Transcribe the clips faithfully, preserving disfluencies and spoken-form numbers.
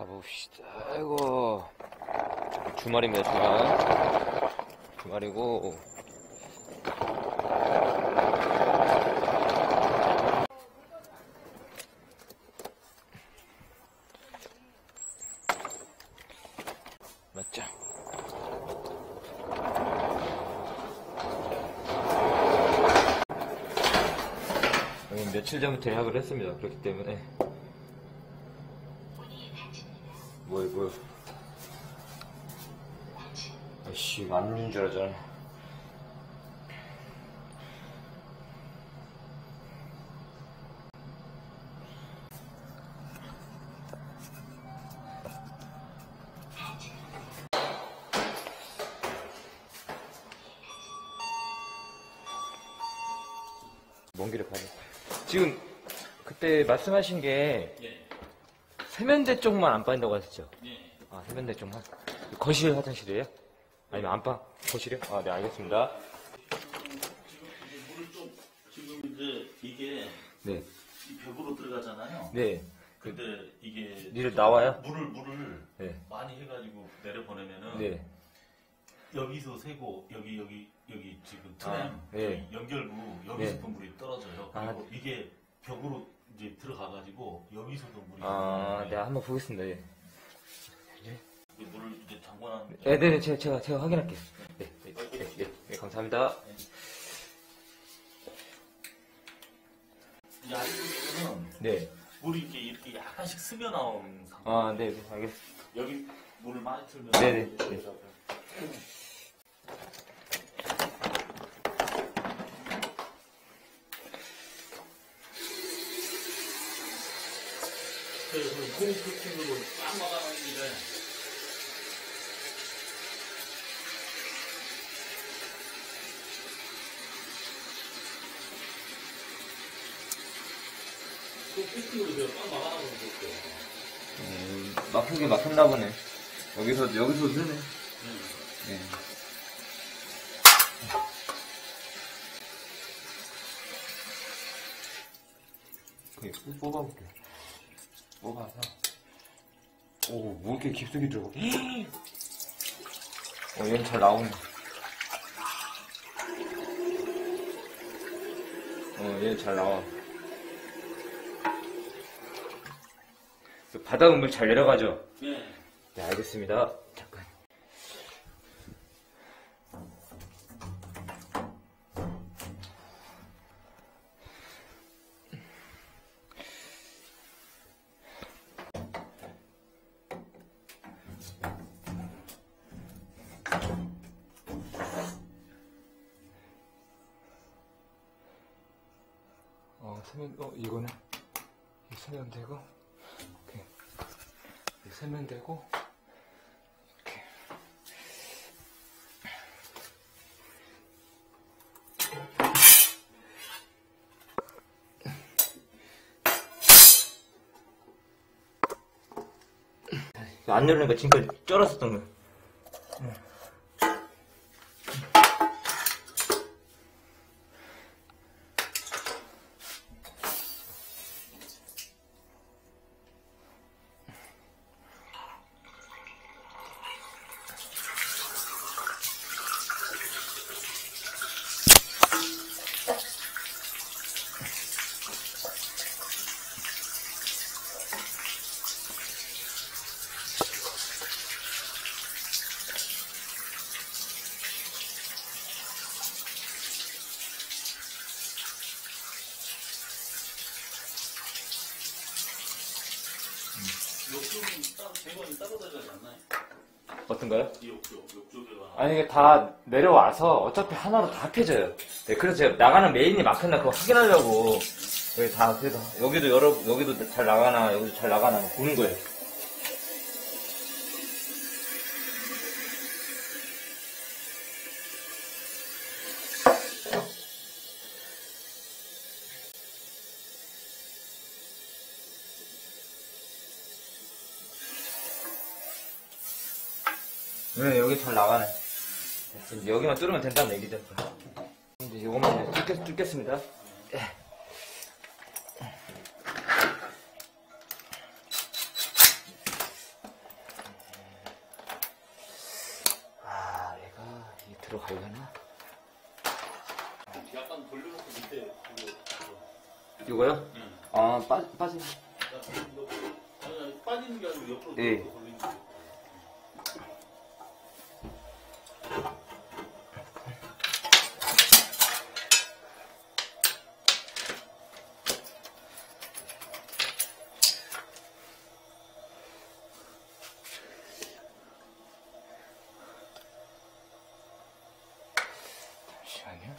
가봅시다. 아이고, 주말입니다. 주말. 주말이고. 맞죠? 여기 며칠 전부터 예약을 했습니다. 그렇기 때문에. 뭐야, 뭐야. 아이씨, 맞는 줄 알았잖아. 먼 길을 가자. 지금 그때 말씀하신 게 예. 세면대 쪽만 안 빠진다고 하셨죠? 예. 아, 세면대 쪽만? 거실 화장실이에요? 아니면 안방? 거실이요? 아, 네, 알겠습니다. 지금 이제 물을 좀, 지금 이제 이게 네. 이 벽으로 들어가잖아요. 네. 근데 이게 물 나와요? 물을 물을 네. 많이 해가지고 내려보내면은 네. 여기서 새고 여기 여기 여기 지금 트램 아, 네. 연결부 여기서도 네. 물이 떨어져요. 아, 그리고 이게 벽으로 이제 들어가가지고 여기서도 물이 아, 들어가요. 네, 한번 보겠습니다. 예. 이 물을 이제 잠궈놨. 네, 네, 네, 제가, 제가, 제가 확인할게요. 네, 네, 네, 네, 네, 감사합니다. 이 아래쪽에는 네. 물이 이렇게 이렇게 약간씩 스며 나온 상태. 아, 네, 네, 알겠습니다. 여기 물을 많이 틀면. 네네. 네. 그래서 홈 코팅으로 꽉 막아놨는데 그 코팅으로 그냥 꽉 막아놓은 거죠. 음, 막히게 막혔나 보네. 여기서, 여기서 새네. 응. 네. 그게 뽑아볼게요. 뽑아서. 오, 뭐 이렇게 깊숙이 들어가. 어, 얘는 잘 나오네. 어, 얘는 잘 나와. 그 바닥은 물 잘 내려가죠? 네. 네, 알겠습니다. 잠깐. 어, 세면, 어, 이거는, 이 세면 되고, 오케이. 이 세면 되고, 이렇게. 안 누르니까 지금까지 쩔었었던 거야. 욕조는 따로 제거는 따로 들어가지 않나요? 어떤가요? 이 욕조, 욕조대가. 아니, 이게 다 내려와서 어차피 하나로 다 합해져요. 네, 그래서 제가 나가는 메인이 막혔나 그거 확인하려고. 여기 다, 그래서 여기도 열어, 여기도 잘 나가나, 여기도 잘 나가나 보는 거예요. 네, 여기 잘 나가네. 이제 여기만 뚫으면 된다는 얘기죠. 이제 이것만 이제 뚫겠, 뚫겠습니다. 들어가려나? 약간 돌려놓고 밑에 이거. 이거요? 응. 아, 빠, 빠지. 아니, 아니, 빠지는 게 아니고 옆으로 예. 돌리는 거. 잠시만요.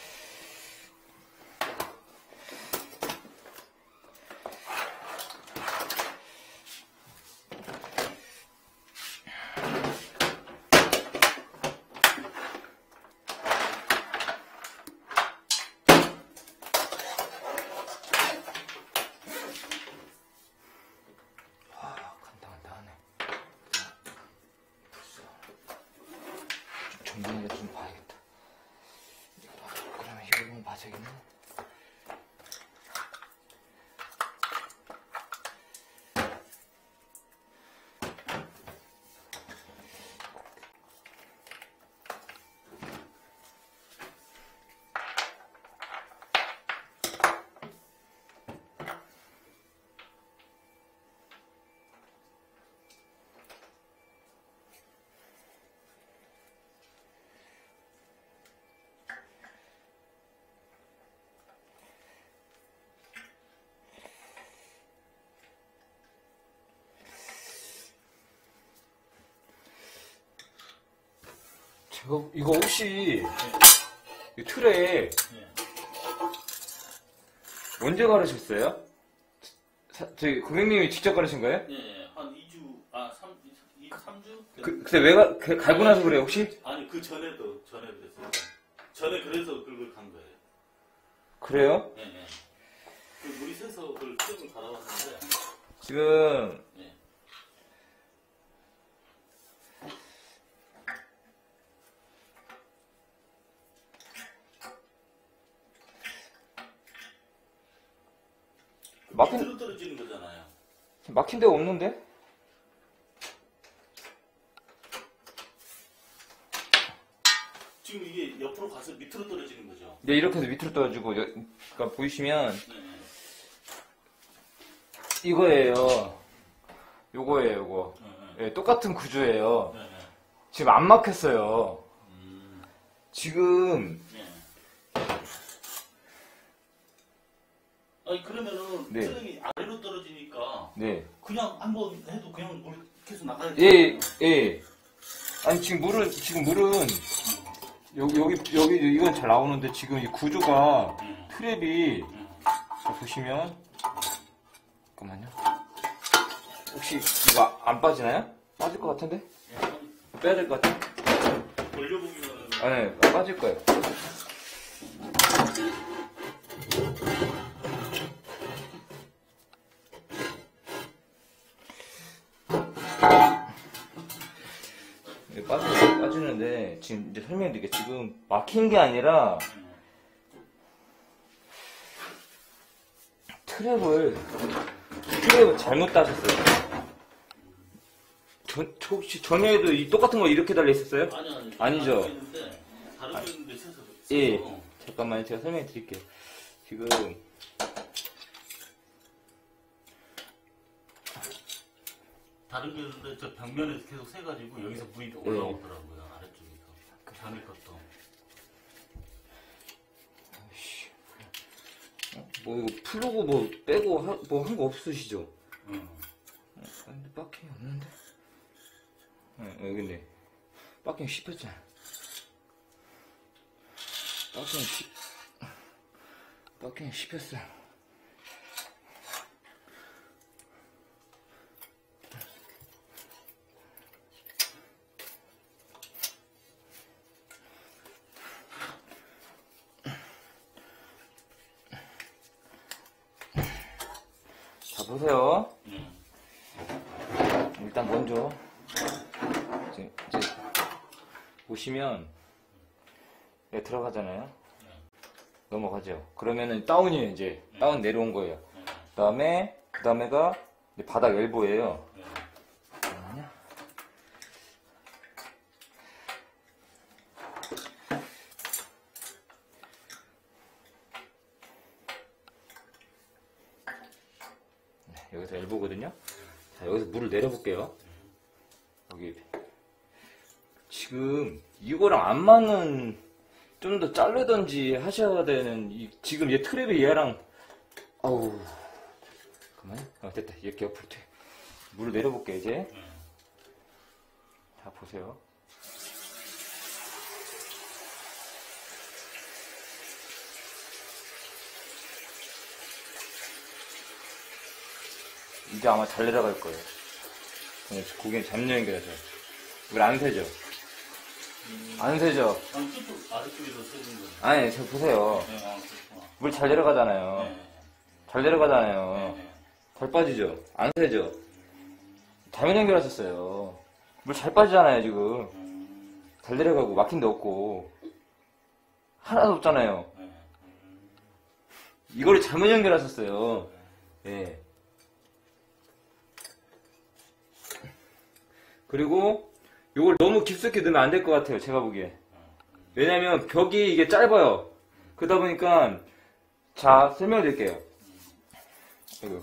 아, 간다, 간다, 하네. 벌써. 좀 정리하게 좀 봐야겠다. 그러면 이거 좀 봐야겠네. 제가 이거 혹시 이 틀에 예. 언제 가르셨어요? 사- 저희 고객님이 직접 가르신 거예요? 예, 예. 한 이 주, 아, 삼, 이, 삼 주? 그, 글쎄 왜 가, 그, 갈고 나서 그래요 혹시? 아니, 그 전에도, 전에 그랬어요. 전에 그래서 그걸 간 거예요. 그래요? 예, 예. 그 물이 새서 그걸 트랙을 갈아왔는데, 지금 예. 막힌, 밑으로 떨어지는 거잖아요. 막힌 데가 없는데? 지금 이게 옆으로 가서 밑으로 떨어지는 거죠. 네, 이렇게 해서 밑으로 떠가지고 여, 그러니까 보이시면 예, 예. 이거예요. 요거예요 요거. 예, 예. 예, 똑같은 구조예요. 예, 예. 지금 안 막혔어요. 음, 지금 예. 아니, 그러면은, 네. 트랙이 아래로 떨어지니까, 네. 그냥 한번 해도 그냥 물 계속 나가야 예, 예. 아니 지금 물은 지금 물은 여기 여기 여기 이건 잘 나오는데 지금 이 구조가 음. 트랩이 음. 자, 보시면 잠깐만요. 혹시 이거 안 빠지나요? 빠질 것 같은데? 빼야 될 것 같아. 돌려보기는 아, 네, 빠질 거예요. 이게 빠지, 빠지는데 지금 이제 설명드릴게요. 지금 막힌 게 아니라 트랩을 트랩을 잘못 따셨어요. 전, 저 혹시 전에도 이 똑같은 거 이렇게 달려 있었어요? 아니 아니 아니죠. 다른 게 있는데 다른 게 있는데 새서 예. 새서. 잠깐만요. 제가 설명해 드릴게요. 지금 다른 게 있는데 저 벽면에서 계속 새가지고 여기서 물이 올라오더라고요. 아래쪽에서 그 전에 것도. 뭐 이거 풀고 뭐 빼고 뭐 한 거 없으시죠? 응. 어, 근데 박킹이 없는데? 어, 여기 있네. 박킹 씹혔잖아. 박킹 씹, 박킹 씹혔어. 자, 보세요. 응. 일단 먼저 이제, 이제 보시면 네, 들어가잖아요. 넘어가죠. 그러면은 다운이에요. 이제 다운 내려온 거예요. 그 다음에 그 다음에가 바닥 엘보예요. 잠깐만요. 보거든요. 자, 여기서 물을 내려볼게요. 여기. 지금 이거랑 안 맞는, 좀 더 자르든지 하셔야 되는, 이, 지금 얘 트랩이 얘랑, 아우. 잠깐만. 어, 됐다. 이렇게 옆으로 돼. 물을 내려볼게요, 이제. 자, 보세요. 이제 아마 잘 내려갈 거예요. 고기는 잡는 연결해서. 이걸 안 세죠? 음. 안 세죠? 아니, 끝도 아래쪽에서 쓰는 거죠. 아니, 저 보세요. 네, 아, 그렇구나. 물 잘 내려가잖아요. 네, 잘 내려가잖아요. 네, 네. 잘 빠지죠? 안 세죠? 잘못 연결하셨어요. 물 잘 빠지잖아요, 지금. 음, 잘 내려가고, 막힌 데 없고. 하나도 없잖아요. 네. 이거를 잘못 연결하셨어요. 예. 그리고, 요걸 너무 깊숙이 넣으면 안 될 것 같아요, 제가 보기에. 왜냐면, 벽이 이게 짧아요. 그러다 보니까, 자, 설명드릴게요. 이거.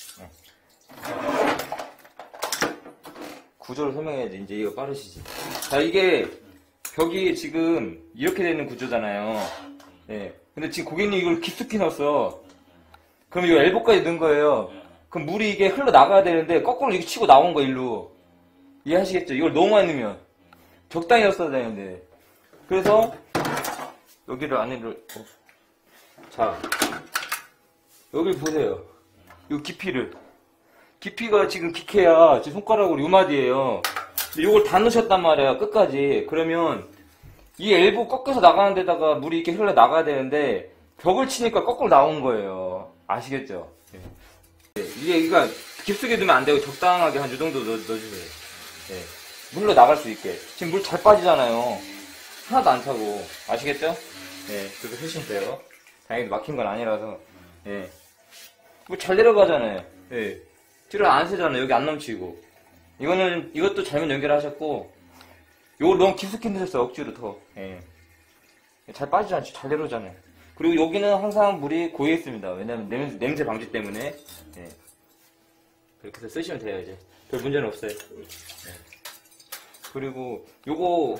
구조를 설명해야지. 이제 이거 빠르시지. 자, 이게 벽이 지금 이렇게 되는 구조잖아요. 예. 근데 지금 고객님 이걸 깊숙이 넣었어. 그럼 이 엘보까지 넣은 거예요. 그럼 물이 이게 흘러나가야 되는데 거꾸로 이렇게 치고 나온 거, 일로. 이해하시겠죠? 이걸 너무 많이 넣으면. 적당히 넣었어야 되는데. 그래서 여기를 안에를 어. 자, 여기 보세요. 이 깊이를. 깊이가 지금 기케야 지금 손가락으로 요마디예요. 이걸 다 넣으셨단 말이야, 끝까지. 그러면 이 엘보 꺾여서 나가는 데다가 물이 이렇게 흘러 나가야 되는데 벽을 치니까 거꾸로 나온 거예요. 아시겠죠? 네. 이게 그러니까 깊숙이 넣으면 안 되고 적당하게 한 이 정도 넣, 넣어주세요. 네. 물로 나갈 수 있게. 지금 물 잘 빠지잖아요. 하나도 안 차고. 아시겠죠? 네. 그렇게 쓰시면 돼요. 다행히 막힌 건 아니라서. 네. 물 잘 내려가잖아요. 네. 뒤로 안 새잖아요. 여기 안 넘치고. 이거는, 이것도 잘못 연결하셨고, 요걸 너무 깊숙이 넣으셨어요. 억지로 더. 예. 잘 빠지지 않죠. 잘 내려오잖아요. 그리고 여기는 항상 물이 고여 있습니다. 왜냐면 냄새, 냄새 방지 때문에. 예. 그렇게 해서 쓰시면 돼요, 이제. 별 문제는 없어요. 예. 그리고, 요거,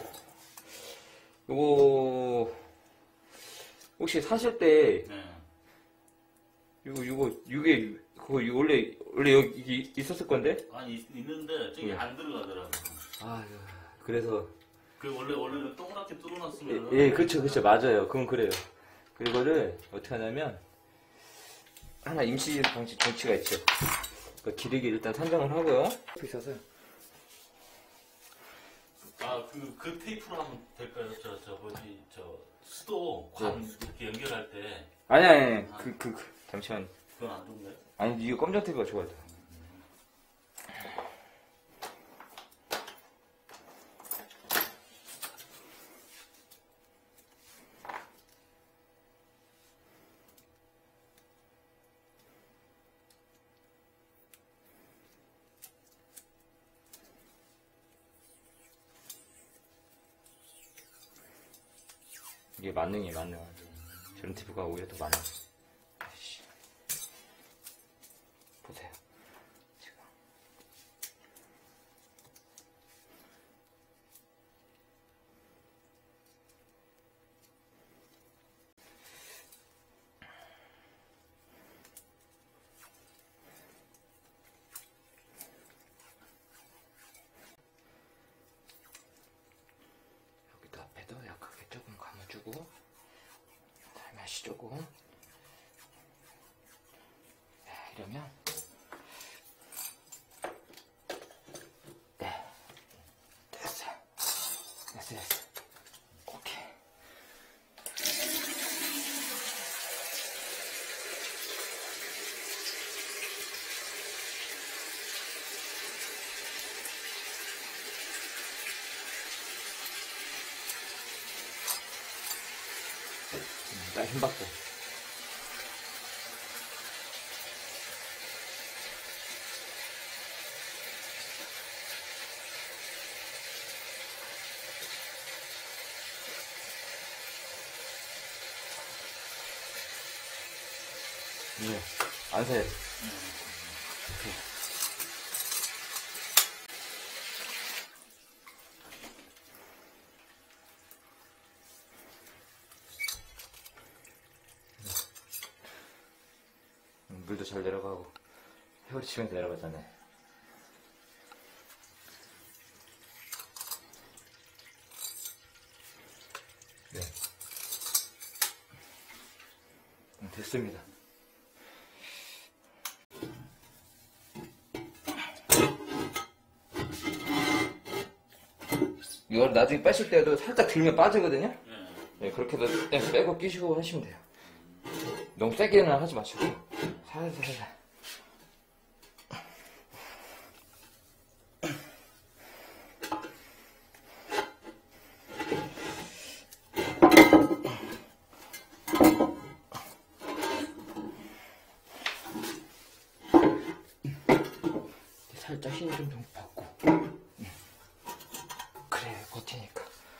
요거, 혹시 사실 때, 네. 요거, 요거, 이게, 그거, 이거 원래, 원래 여기 있었을 건데? 아니, 있, 있는데 저기 예. 안 들어가더라고요. 아, 그래서. 그 원래, 원래는 동그랗게 뚫어놨으면. 예, 그쵸, 그쵸, 맞아요. 그건 그래요. 그거를 어떻게 하냐면, 하나 임시 방지 조치가 있죠. 그 기르기 일단 산정을 하고요. 있어서. 아, 그, 그 테이프로 하면 될까요? 저, 저, 뭐지, 저, 수도 관 이렇게 연결할 때. 아니, 아니, 아니, 그, 그, 그, 잠시만. 그건 안 좋은가요? 아니, 이거 검정 테이프가 좋아요. 이게 만능이에요, 만능. 저런 테이프가 오히려 더 많아. 아이씨. 보세요. 지금. 여기도 앞에도 약하게 조금 감아주고, 살며시 조금. 네, 이러면, 네. 됐어요. 됐어요, 됐어요. 오케이. 딱 힘받고. 네, 안 새. 잘 내려가고 회오리 치면서 내려가잖아요. 네. 음, 됐습니다. 이걸 나중에 뺐을 때도 살짝 들면 빠지거든요? 네, 그렇게 해서 그냥 빼고 끼시고 하시면 돼요. 너무 세게는 하지 마시고, 살살. 살짝 힘 좀 좀 받고. 그래, 버티니까.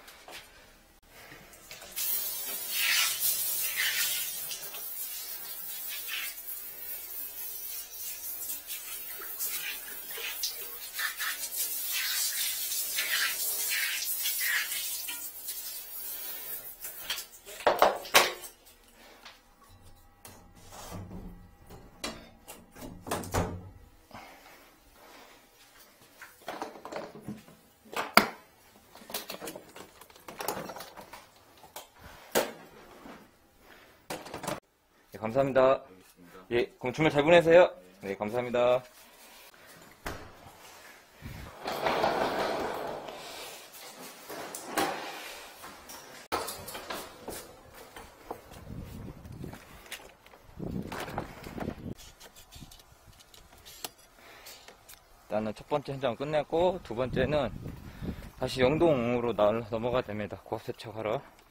네, 감사합니다. 예, 그럼 주말 잘 보내세요. 네, 감사합니다. 일단은 첫 번째 현장을 끝냈고, 두 번째는 다시 영동으로 나- 넘어가야 됩니다. 고압 세척하러.